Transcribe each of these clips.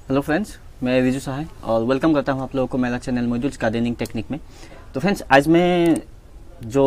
Hello friends, मैं रिजू सहाय और welcome करता हूं आप लोगों को मेरा चैनल मॉड्यूल्स गार्डनिंग टेक्निक में। तो फ्रेंड्स, आज मैं जो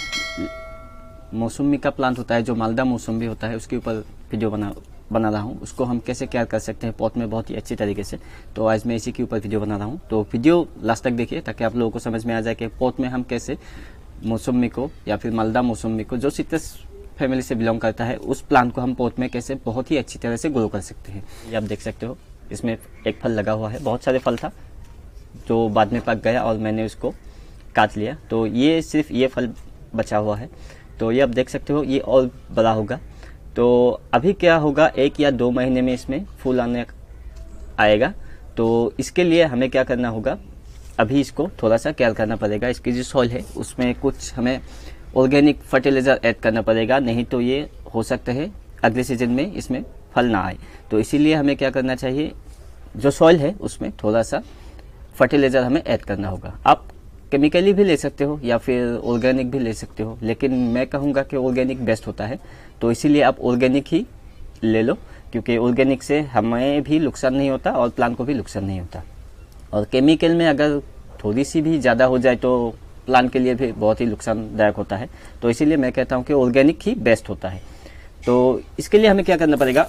मौसमी का प्लांट होता है, जो मालदा मौसमी होता है, उसके ऊपर वीडियो बना रहा हूं। उसको हम कैसे केयर कर सकते हैं पॉट में बहुत ही अच्छी तरीके से। तो आज मैं इसी के ऊपर वीडियो बना रहा हूं। तो वीडियो लास्ट तक देखिए ताकि आप लोगों को समझ में आ जाए कि पॉट में हम कैसे मौसमी को या फिर मालदा मौसमी को, जो सिट्रस फैमिली से बिलोंग करता है, उस प्लांट को हम पॉट में कैसे बहुत ही अच्छी तरह से ग्रो कर सकते हैं। ये आप देख सकते हो, इसमें एक फल लगा हुआ है। बहुत सारे फल था जो बाद में पक गया और मैंने उसको काट लिया। तो ये सिर्फ ये फल बचा हुआ है। तो ये आप देख सकते हो, ये और बड़ा होगा। तो अभी क्या होगा, 1 या 2 महीने में इसमें फूल आएगा। तो इसके लिए हमें क्या करना होगा, अभी इसको थोड़ा सा केयर करना पड़ेगा। इसकी जो सॉइल है उसमें कुछ हमें ऑर्गेनिक फर्टिलाइजर ऐड करना पड़ेगा, नहीं तो ये हो सकता है अगले सीजन में इसमें फल ना आए। तो इसीलिए हमें क्या करना चाहिए, जो सॉइल है उसमें थोड़ा सा फर्टिलाइजर हमें ऐड करना होगा। आप केमिकली भी ले सकते हो या फिर ऑर्गेनिक भी ले सकते हो, लेकिन मैं कहूँगा कि ऑर्गेनिक बेस्ट होता है। तो इसीलिए आप ऑर्गेनिक ही ले लो, क्योंकि ऑर्गेनिक से हमें भी नुकसान नहीं होता और प्लांट को भी नुकसान नहीं होता। और केमिकल में अगर थोड़ी सी भी ज़्यादा हो जाए तो प्लांट के लिए भी बहुत ही नुकसानदायक होता है। तो इसीलिए मैं कहता हूँ कि ऑर्गेनिक ही बेस्ट होता है। तो इसके लिए हमें क्या करना पड़ेगा,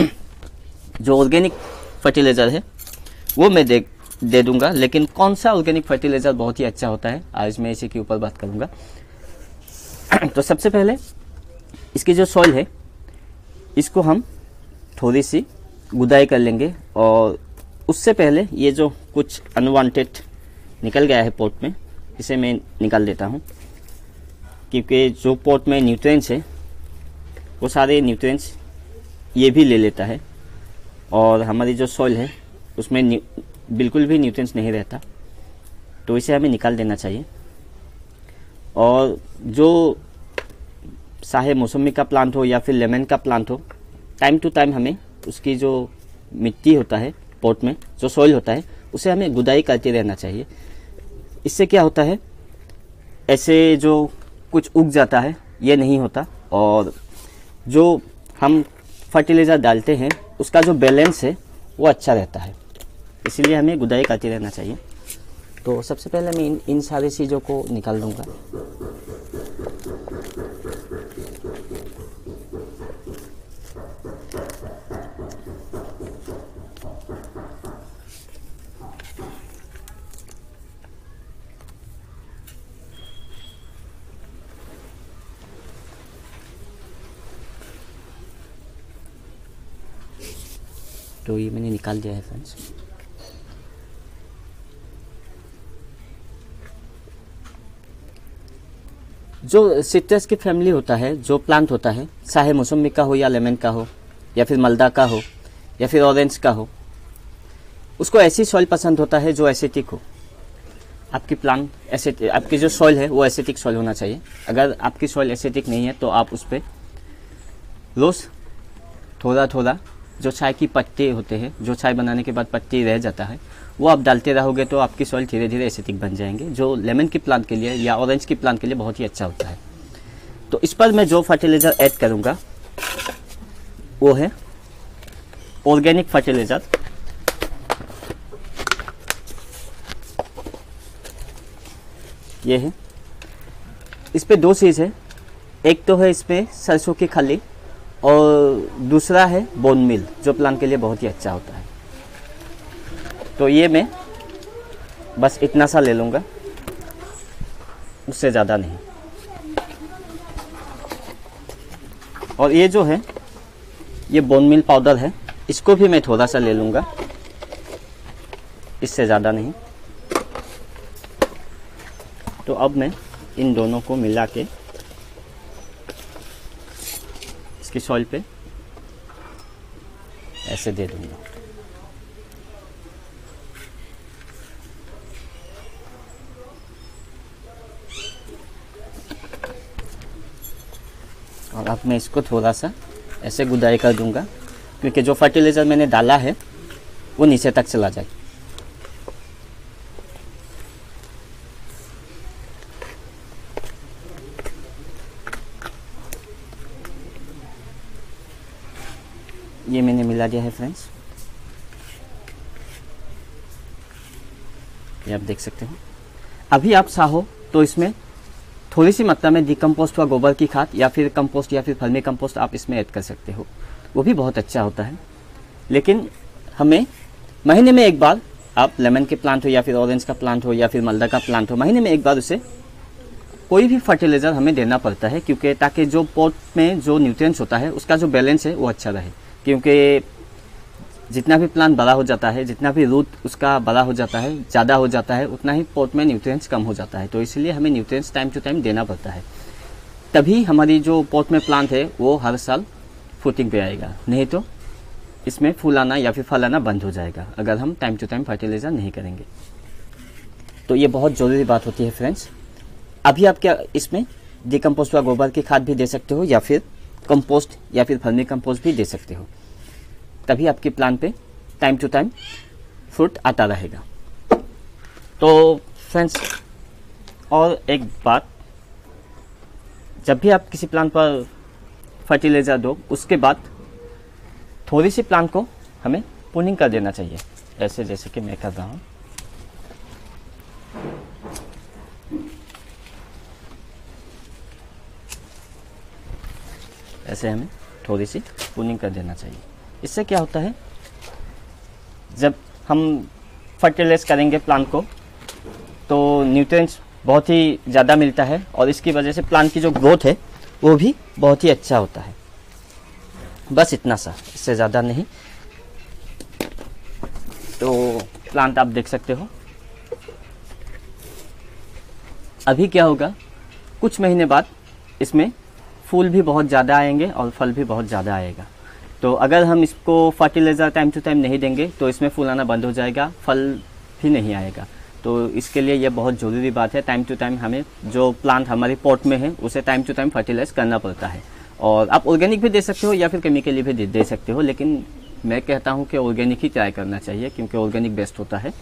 जो ऑर्गेनिक फर्टिलाइज़र है वो मैं दे दूंगा, लेकिन कौन सा ऑर्गेनिक फर्टिलाइज़र बहुत ही अच्छा होता है, आज मैं इसी के ऊपर बात करूंगा। तो सबसे पहले इसकी जो सॉइल है इसको हम थोड़ी सी गुदाई कर लेंगे। और उससे पहले ये जो कुछ अनवांटेड निकल गया है पॉट में, इसे मैं निकाल देता हूँ, क्योंकि जो पॉट में न्यूट्रिएंट्स है वो सारे न्यूट्रिएंट्स ये भी ले लेता है और हमारी जो सॉइल है उसमें बिल्कुल भी न्यूट्रिएंट्स नहीं रहता। तो इसे हमें निकाल देना चाहिए। और जो चाहे मौसमी का प्लांट हो या फिर लेमन का प्लांट हो, टाइम टू टाइम हमें उसकी जो मिट्टी होता है पॉट में, जो सॉइल होता है, उसे हमें गुदाई करते रहना चाहिए। इससे क्या होता है, ऐसे जो कुछ उग जाता है ये नहीं होता, और जो हम फर्टिलाइज़र डालते हैं उसका जो बैलेंस है वो अच्छा रहता है। इसीलिए हमें गुदाई करते रहना चाहिए। तो सबसे पहले मैं इन सारी चीज़ों को निकाल दूंगा। तो ये मैंने निकाल दिया है फ्रेंड्स। जो सिट्रस की फैमिली होता है, जो प्लांट होता है, चाहे मौसमी का हो या लेमन का हो या फिर मालदा का हो या फिर ऑरेंज का हो, उसको ऐसी सॉइल पसंद होता है जो एसिटिक हो। आपकी जो सॉइल है वो एसिटिक सॉइल होना चाहिए। अगर आपकी सॉइल एसिटिक नहीं है तो आप उस पर रोज थोड़ा थोड़ा जो चाय की पत्ती होते हैं, जो चाय बनाने के बाद पत्ती रह जाता है, वो आप डालते रहोगे तो आपकी सॉइल धीरे धीरे एसिटिक बन जाएंगे, जो लेमन की प्लांट के लिए या ऑरेंज की प्लांट के लिए बहुत ही अच्छा होता है। तो इस पर मैं जो फर्टिलाइज़र ऐड करूँगा वो है ऑर्गेनिक फर्टिलाइज़र। ये है, इस पे 2 चीज़ है। एक तो है इसमें सरसों की खली और दूसरा है बोन मील, जो प्लांट के लिए बहुत ही अच्छा होता है। तो ये मैं बस इतना सा ले लूँगा, उससे ज़्यादा नहीं। और ये जो है ये बोन मील पाउडर है, इसको भी मैं थोड़ा सा ले लूँगा, इससे ज़्यादा नहीं। तो अब मैं इन दोनों को मिला के इसकी सॉइल पे ऐसे दे दूंगा। और अब मैं इसको थोड़ा सा ऐसे गुदाई कर दूंगा, क्योंकि जो फर्टिलाइज़र मैंने डाला है वो नीचे तक चला जाए। ये मैंने मिला दिया है फ्रेंड्स। ये आप देख सकते हो। अभी आप चाहो तो इसमें थोड़ी सी मात्रा में डिकम्पोस्ट हुआ गोबर की खाद या फिर कंपोस्ट या फिर फर्मी कंपोस्ट आप इसमें ऐड कर सकते हो, वो भी बहुत अच्छा होता है। लेकिन हमें महीने में एक बार, आप लेमन के प्लांट हो या फिर ऑरेंज का प्लांट हो या फिर मालदा का प्लांट हो, महीने में एक बार उसे कोई भी फर्टिलाइजर हमें देना पड़ता है, क्योंकि ताकि जो पॉट में जो न्यूट्रिएंट्स होता है उसका जो बैलेंस है वो अच्छा रहे। क्योंकि जितना भी प्लांट बड़ा हो जाता है, जितना भी रूट उसका बड़ा हो जाता है, ज़्यादा हो जाता है, उतना ही पॉट में न्यूट्रिएंट्स कम हो जाता है। तो इसलिए हमें न्यूट्रिएंट्स टाइम टू टाइम देना पड़ता है, तभी हमारी जो पॉट में प्लांट है वो हर साल फ्रूटिंग पे आएगा। नहीं तो इसमें फूल आना या फिर फल आना बंद हो जाएगा अगर हम टाइम टू टाइम फर्टिलाइजर नहीं करेंगे। तो ये बहुत ज़रूरी बात होती है फ्रेंड्स। अभी आप क्या इसमें डिकम्पोस्ट हुआ गोबर की खाद भी दे सकते हो या फिर कंपोस्ट या फिर फर्मी कंपोस्ट भी दे सकते हो, तभी आपके प्लांट पे टाइम टू टाइम फ्रूट आता रहेगा। तो फ्रेंड्स, और एक बात, जब भी आप किसी प्लांट पर फर्टिलाइजर दो उसके बाद थोड़ी सी प्लांट को हमें प्रूनिंग कर देना चाहिए, ऐसे जैसे कि मैं कर रहा हूँ। ऐसे हमें थोड़ी सी प्रूनिंग कर देना चाहिए। इससे क्या होता है, जब हम फर्टिलाइज करेंगे प्लांट को तो न्यूट्रिएंट्स बहुत ही ज़्यादा मिलता है और इसकी वजह से प्लांट की जो ग्रोथ है वो भी बहुत ही अच्छा होता है। बस इतना सा, इससे ज़्यादा नहीं। तो प्लांट आप देख सकते हो। अभी क्या होगा, कुछ महीने बाद इसमें फूल भी बहुत ज़्यादा आएंगे और फल भी बहुत ज़्यादा आएगा। तो अगर हम इसको फर्टिलाइज़र टाइम टू टाइम नहीं देंगे तो इसमें फूल आना बंद हो जाएगा, फल भी नहीं आएगा। तो इसके लिए यह बहुत ज़रूरी बात है, टाइम टू टाइम हमें जो प्लांट हमारे पॉट में है उसे टाइम टू टाइम फर्टिलाइज करना पड़ता है। और आप ऑर्गेनिक भी दे सकते हो या फिर केमिकली भी दे सकते हो, लेकिन मैं कहता हूँ कि ऑर्गेनिक ही ट्राई करना चाहिए क्योंकि ऑर्गेनिक बेस्ट होता है।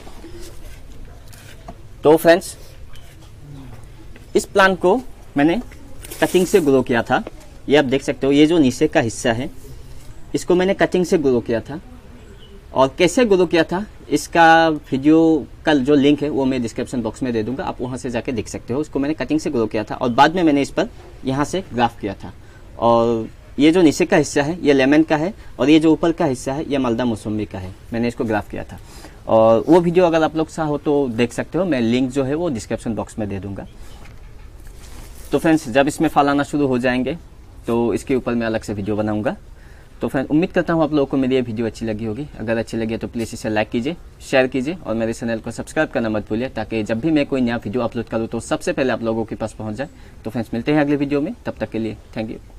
तो फ्रेंड्स, इस प्लांट को मैंने कटिंग से ग्रो किया था। ये आप देख सकते हो, ये जो नीचे का हिस्सा है इसको मैंने कटिंग से ग्रो किया था। और कैसे ग्रो किया था इसका वीडियो का जो लिंक है वो मैं डिस्क्रिप्शन बॉक्स में दे दूंगा, आप वहां से जाके देख सकते हो। उसको मैंने कटिंग से ग्रो किया था और बाद में मैंने इस पर यहाँ से ग्राफ किया था। और ये जो नीचे का हिस्सा है ये लेमन का है और ये जो ऊपर का हिस्सा है ये मालदा मौसम्बी का है। मैंने इसको ग्राफ किया था और वो वीडियो अगर आप लोग चाहो तो देख सकते हो, मैं लिंक जो है वो डिस्क्रिप्शन बॉक्स में दे दूंगा। तो फ्रेंड्स, जब इसमें फल आना शुरू हो जाएंगे तो इसके ऊपर मैं अलग से वीडियो बनाऊंगा। तो फ्रेंड्स, उम्मीद करता हूँ आप लोगों को मेरी ये वीडियो अच्छी लगी होगी। अगर अच्छी लगी तो प्लीज़ इसे लाइक कीजिए, शेयर कीजिए और मेरे चैनल को सब्सक्राइब करना मत भूलिए, ताकि जब भी मैं कोई नया वीडियो अपलोड करूँ तो सबसे पहले आप लोगों के पास पहुँच जाए। तो फ्रेंड्स, मिलते हैं अगले वीडियो में, तब तक के लिए थैंक यू।